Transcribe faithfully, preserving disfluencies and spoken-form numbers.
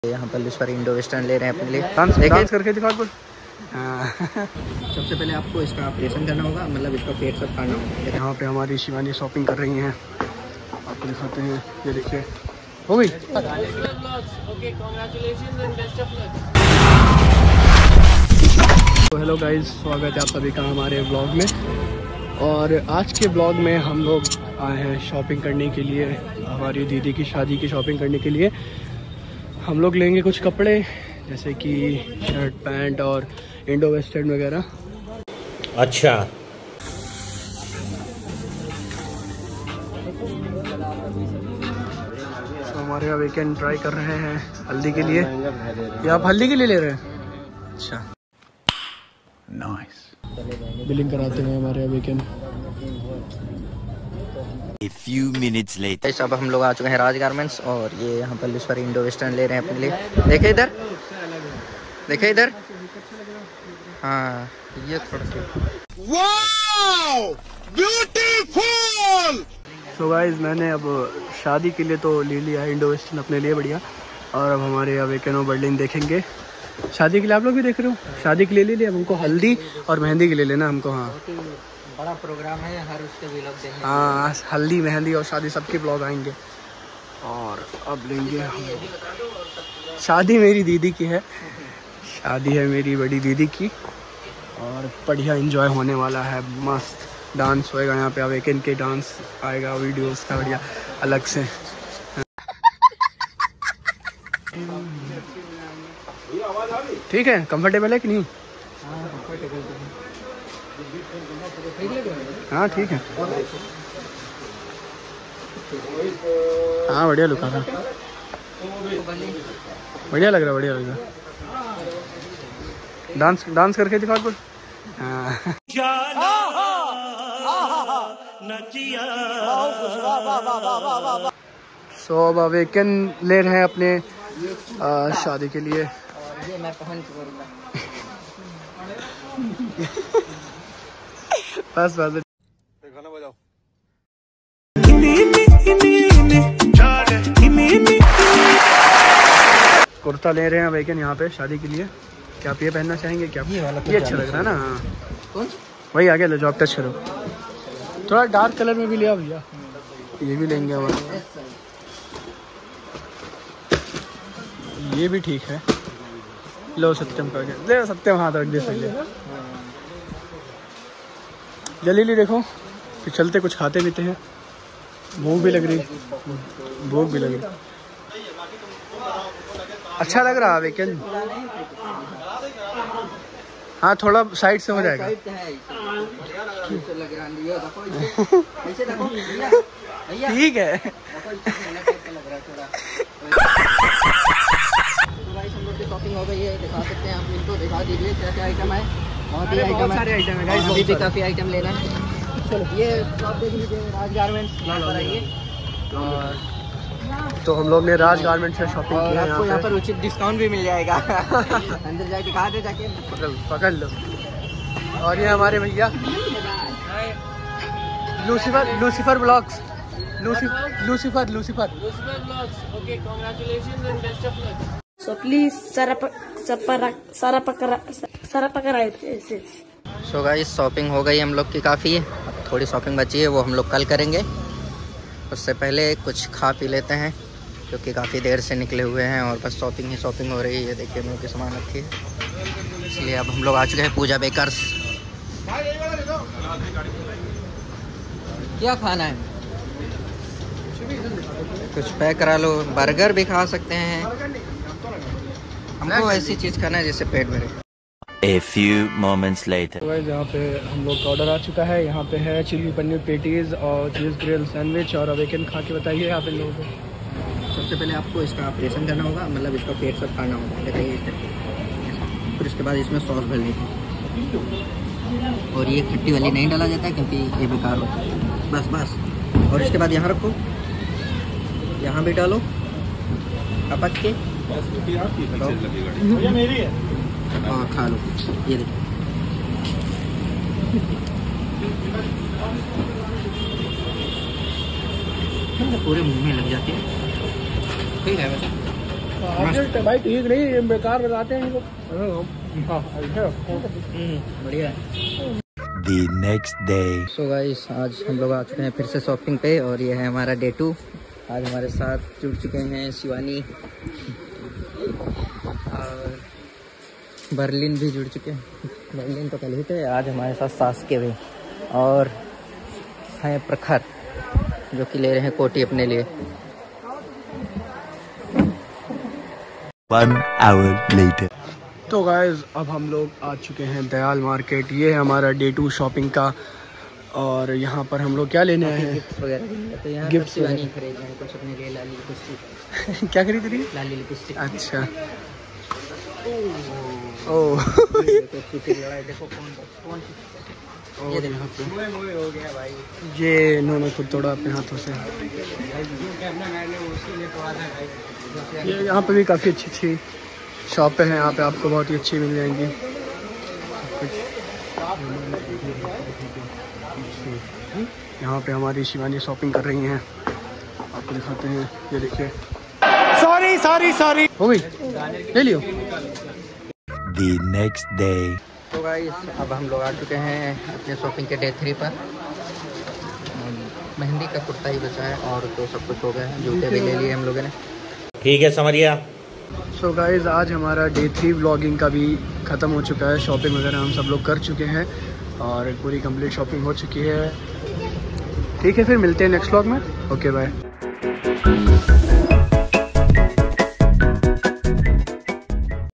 यहाँ पर लिस्वर Indo western ले रहे हैं अपने लिए। डांस डांस करके दिखा कुछ। सबसे पहले आपको इसका ऑपरेशन करना होगा, मतलब इसका पेट सब काटना होगा। यहाँ पे हमारी शिवानी शॉपिंग कर रही हैं, आपको दिखाते हैं। ये देखिए हो गई। तो हेलो गाइस, स्वागत है आप सभी का हमारे ब्लॉग में। और आज के ब्लॉग में हम लोग आए हैं शॉपिंग करने के लिए, हमारी दीदी की शादी की शॉपिंग करने के लिए। हम लोग लेंगे कुछ कपड़े जैसे कि शर्ट पैंट और इंडो वेस्टर्न वगैरह। अच्छा, तो हमारे यहाँ वीकेंड ट्राई कर रहे हैं हल्दी के लिए। या आप हल्दी के लिए ले रहे हैं? अच्छा, नाइस। बिलिंग कराते हैं हमारे यहाँ weekend. A few minutes later. अब हम लोग आ चुके हैं राज गारमेंट्स और ये यहाँ पर लिस्वर इंडो वेस्टर्न ले रहे हैं अपने लिए। देखे इधर, देखे इधर। हाँ, ये थोड़ा सा वाओ, ब्यूटीफुल। सो गाइस, मैंने अब शादी के लिए तो ले लिया है इंडो वेस्टर्न अपने लिए, बढ़िया। और अब हमारे यहाँ वीकेंड और बर्लिन देखेंगे। शादी के लिए आप लोग भी देख रहे हो? शादी के लिए ले लिया, अब हमको हल्दी और मेहंदी के लिए लेना हमको। हाँ, बड़ा प्रोग्राम है, हर उसके व्लॉग देंगे। हाँ, हल्दी मेहंदी और शादी सबके ब्लॉग आएंगे। और अब लेंगे हम, शादी मेरी दीदी की है, शादी है मेरी बड़ी दीदी की। और बढ़िया एंजॉय होने वाला है, मस्त डांस होएगा यहाँ पे। अब वीकेंड के डांस आएगा, वीडियोस का बढ़िया अलग से। ठीक है, कंफर्टेबल है कि नहीं? हाँ ठीक है, हाँ बढ़िया लुक आ रहा, बढ़िया लग रहा, बढ़िया लग रहा। डांस डांस करके दिखाओ कुछ। हाँ, सो अब वीकेंड ले रहे हैं अपने आ, शादी के लिए। ये मैं पहन के करूँगा। बस बस, गाना बजाओ। कुर्ता ले रहे हैं वीकेंड यहाँ पे शादी के लिए। क्या आप ये पहनना चाहेंगे? क्या ये वाला ये अच्छा लग रहा है ना? हाँ, कौन? वही आगे लो, जो आप टच करो। थोड़ा डार्क कलर में भी लिया भैया, ये भी लेंगे हमारे। ये भी ठीक है, लो सत्यम का ले, सत्यम हाथ रख दे सके। जल्दी देखो, फिर चलते कुछ खाते पीते हैं। भूख भी लग रही, भूख भी लग रही। अच्छा लग रहा है वीकेंड। हाँ, थोड़ा साइड से हो जाएगा। ठीक है। शॉपिंग हो गई है, दिखा सकते हैं आप, इनको दिखा दीजिए क्या क्या आइटम है। बहुत ही बहुत आइटम सारे आइटम है गाइस, अभी भी काफ़ी आइटम लेना है। चलो, ये शॉप देख लीजिए, राज गारमेंट्स। और तो हम लोग ने राज गारमेंट्स से शॉपिंग की है। आपको यहाँ पर उचित डिस्काउंट भी मिल जाएगा। अंदर जाके दिखा दे जाके, पकड़ पकड़ लो। और ये हमारे भैया Lucifer Lucifer blogs, Lucifer Lucifer Lucifer Okay, congratulations and best of luck. So please subscribe. So guys, shopping हो गई हम लोग की काफ़ी। अब थोड़ी शॉपिंग बची है, वो हम लोग कल करेंगे। उससे पहले कुछ खा पी लेते हैं, क्योंकि काफ़ी देर से निकले हुए हैं और बस शॉपिंग ही शॉपिंग हो रही है। देखिए मुँह के सामान रखी है, इसलिए अब हम लोग आ चुके हैं पूजा बेकर्स। क्या खाना है? कुछ पैक करा लो, बर्गर भी खा सकते हैं। हमको ऐसी चीज़ खाना है जिससे पेट भरे। A few moments later. तो गाइस, यहाँ पे हम लोग का ऑर्डर आ चुका है। यहाँ पे है चिली पनीर पेटीज और चीज़ ग्रिल सैंडविच। और वीकेंड खा के बताइए आप इन लोगों को। सबसे पहले आपको इसका ऑपरेशन करना होगा, मतलब इसका पेट सब काटना होगा। देखिए इस तरह। फिर उसके बाद इसमें सॉस भरनी है, और ये खट्टी वाली नहीं डाला जाता है क्योंकि ये बेकार होता है। बस बस। और इसके बाद यहाँ रखो, यहाँ भी डालो टपक के, और खा लो। ये देखो, पूरे मुंह में लग जाती है। ठीक है वैसे। ऑब्जेक्ट है भाई, ठीक नहीं, ये बेकार बताते हैं इनको। बढ़िया है। The next day. So guys आज हम लोग आ चुके हैं फिर से शॉपिंग पे और ये है हमारा डे टू। आज हमारे साथ जुड़ चुके हैं शिवानी और बर्लिन भी जुड़ चुके हैं। बर्लिन तो कल ही थे, आज हमारे साथ सास्के भी और हैं प्रखर जो कि ले रहे हैं कोटी अपने लिए। One hour later. तो गाइस अब हम लोग आ चुके हैं दयाल मार्केट। ये है हमारा डे टू शॉपिंग का और यहाँ पर हम लोग क्या लेने आए हैं? गिफ्ट वगैरह तो यहाँ गिफ्ट गिफ्ट शिवानी खरीद रहे हैं कुछ अपने लिए। लाली लिपस्टिक क्या खरीद रही है? लाली लिपस्टिक। अच्छा ओह देखो कौन कौन ये देखो हो गया भाई। ये इन्होंने खुद तोड़ा अपने हाथों से। ये यहाँ पे भी काफ़ी अच्छी अच्छी शॉपें हैं, यहाँ पे आपको बहुत ही अच्छी मिल जाएंगी कुछ। यहाँ पे हमारी शिवानी शॉपिंग कर रही हैं, आपको दिखाते हैं। ये देखिए, सॉरी सॉरी सॉरी हो गई, ले लियो। The next day. तो गाइस अब हम लोग आ चुके हैं अपने शॉपिंग के डे थ्री पर। मेहंदी का कुर्ता ही बचा है और तो सब कुछ हो गया है। जूते भी ले लिए हम लोगों ने। ठीक है समरिया। सो गाइस आज हमारा डे थ्री व्लॉगिंग का भी ख़त्म हो चुका है। शॉपिंग वगैरह हम सब लोग कर चुके हैं और पूरी कंप्लीट शॉपिंग हो चुकी है। ठीक है, फिर मिलते हैं नेक्स्ट व्लॉग में। Okay bye.